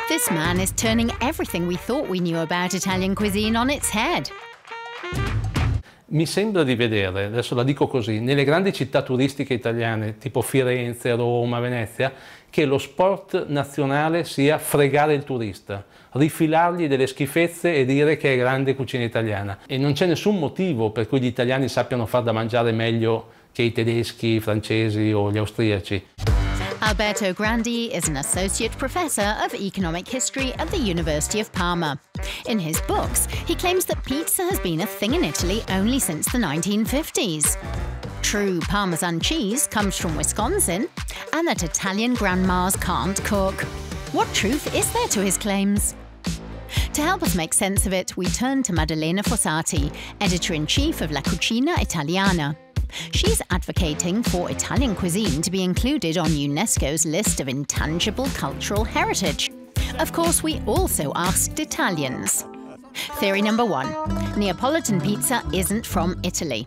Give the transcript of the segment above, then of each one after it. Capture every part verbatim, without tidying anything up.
This man is turning everything we thought we knew about Italian cuisine on its head. Mi sembra di vedere, adesso la dico così, nelle grandi città turistiche italiane, tipo Firenze, Roma, Venezia, che lo sport nazionale sia fregare il turista, rifilargli delle schifezze e dire che è grande cucina italiana. E non c'è nessun motivo per cui gli italiani sappiano far da mangiare meglio che i tedeschi, i francesi o gli austriaci. Alberto Grandi is an associate professor of economic history at the University of Parma. In his books, he claims that pizza has been a thing in Italy only since the nineteen fifties. True Parmesan cheese comes from Wisconsin, and that Italian grandmas can't cook. What truth is there to his claims? To help us make sense of it, we turn to Maddalena Fossati, editor-in-chief of La Cucina Italiana. She's advocating for Italian cuisine to be included on UNESCO's list of intangible cultural heritage. Of course, we also asked Italians. Theory number one. Neapolitan pizza isn't from Italy.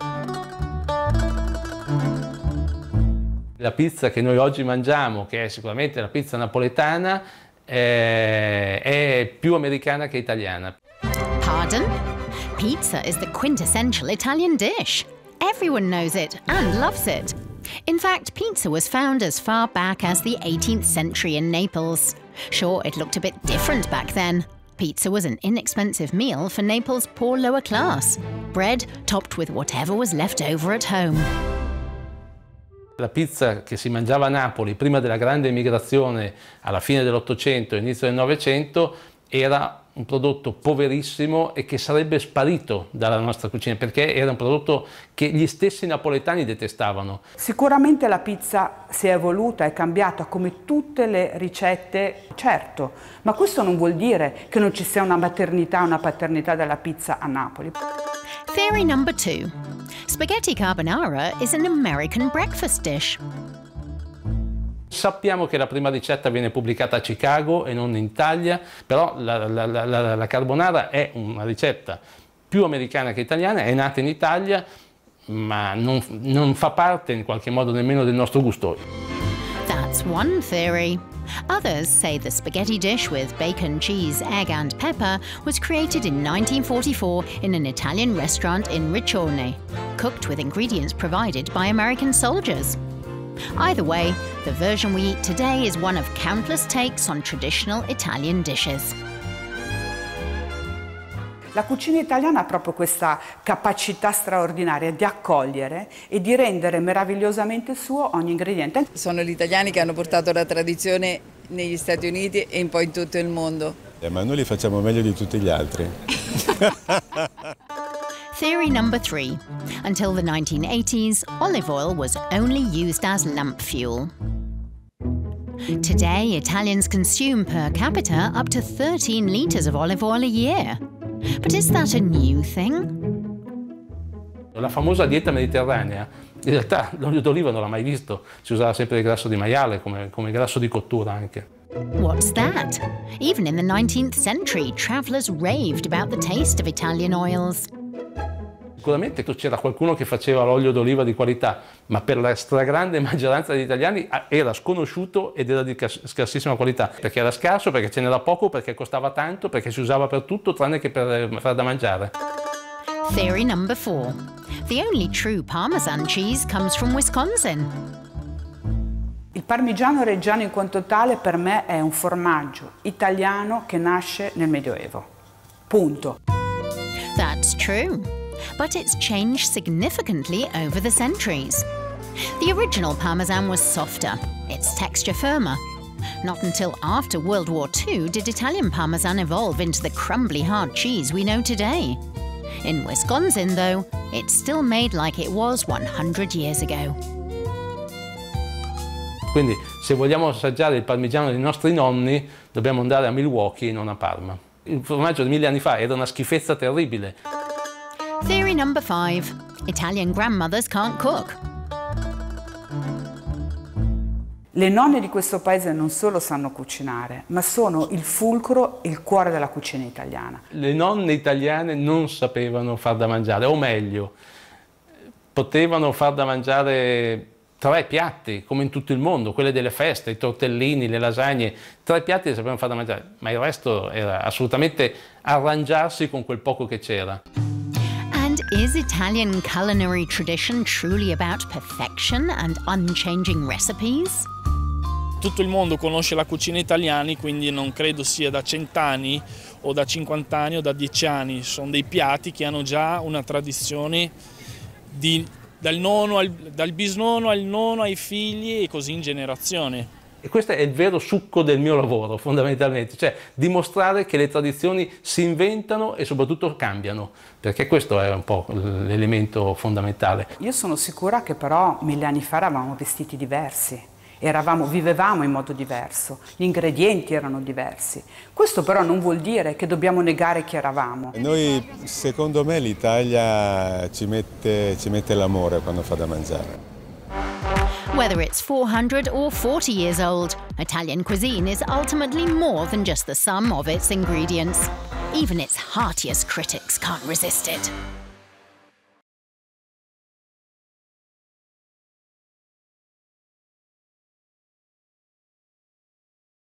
La pizza che noi oggi mangiamo, che è sicuramente la pizza napoletana, è, è più americana che italiana. Pardon? Pizza is the quintessential Italian dish. Everyone knows it and loves it. In fact, pizza was found as far back as the eighteenth century in Naples. Sure, it looked a bit different back then. Pizza was an inexpensive meal for Naples' poor lower class. Bread topped with whatever was left over at home. La pizza che si mangiava a Napoli prima della grande emigrazione alla fine dell'Ottocento e inizio del Novecento era un prodotto poverissimo e che sarebbe sparito dalla nostra cucina perché era un prodotto che gli stessi napoletani detestavano. Sicuramente la pizza si è evoluta, è cambiata come tutte le ricette, certo, ma questo non vuol dire che non ci sia una maternità, una paternità della pizza a Napoli. Theory number two. Spaghetti carbonara is an American breakfast dish. Sappiamo che la prima ricetta viene pubblicata a Chicago e non in Italia, però la, la, la, la carbonara è una ricetta più americana che italiana, è nata in Italia, ma non, non fa parte in qualche modo nemmeno del nostro gusto. That's one theory. Others say the spaghetti dish with bacon, cheese, egg and pepper was created in nineteen forty-four in an Italian restaurant in Riccione, cooked with ingredients provided by American soldiers. Either way, the version we eat today is one of countless takes on traditional Italian dishes. La cucina italiana ha proprio questa capacità straordinaria di accogliere e di rendere meravigliosamente suo ogni ingrediente. Sono gli italiani che hanno portato la tradizione negli Stati Uniti e poi in tutto il mondo. Eh, ma noi li facciamo meglio di tutti gli altri. Theory number three. Until the nineteen eighties, olive oil was only used as lamp fuel. Today, Italians consume per capita up to thirteen litres of olive oil a year. But is that a new thing? La famosa dieta mediterranea, in realtà l'olio d'oliva non l'ha mai visto, si usava sempre il grasso di maiale come, come grasso di cottura anche. What's that? Even in the nineteenth century, travellers raved about the taste of Italian oils. Sicuramente c'era qualcuno che faceva l'olio d'oliva di qualità, ma per la stragrande maggioranza degli italiani era sconosciuto ed era di scarsissima qualità, perché era scarso, perché ce n'era poco, perché costava tanto, perché si usava per tutto tranne che per far da mangiare. Theory number four. The only true Parmesan cheese comes from Wisconsin. Il parmigiano reggiano in quanto tale per me è un formaggio italiano che nasce nel Medioevo. Punto. That's true. But it's changed significantly over the centuries. The original Parmesan was softer, its texture firmer. Not until after World War Two did Italian Parmesan evolve into the crumbly hard cheese we know today. In Wisconsin, though, it's still made like it was one hundred years ago. Quindi, se vogliamo assaggiare il parmigiano dei nostri nonni, dobbiamo andare a Milwaukee e non a Parma. Il formaggio di mille anni fa era una schifezza terribile. Theory number five. Italian grandmothers can't cook. Le nonne di questo paese non solo sanno cucinare, ma sono il fulcro, il cuore della cucina italiana. Le nonne italiane non sapevano far da mangiare, o meglio, potevano far da mangiare tre piatti, come in tutto il mondo, quelle delle feste, i tortellini, le lasagne, tre piatti che sapevano fare da mangiare, ma il resto era assolutamente arrangiarsi con quel poco che c'era. And is Italian culinary tradition truly about perfection and unchanging recipes? Tutto il mondo conosce la cucina italiana, quindi non credo sia da cent'anni o da cinquant'anni o da dieci anni. Sono dei piatti che hanno già una tradizione di, dal, nonno al, dal bisnonno al nonno ai figli e così in generazione. E questo è il vero succo del mio lavoro, fondamentalmente, cioè dimostrare che le tradizioni si inventano e soprattutto cambiano, perché questo è un po' l'elemento fondamentale. Io sono sicura che però mille anni fa eravamo vestiti diversi. Eravamo, vivevamo in modo diverso, gli ingredienti erano diversi. Questo però non vuol dire che dobbiamo negare chi eravamo. Noi, secondo me, l'Italia ci mette, ci mette l'amore quando fa da mangiare. Whether it's four hundred or forty years old, Italian cuisine is ultimately more than just the sum of its ingredients. Even its heartiest critics can't resist it.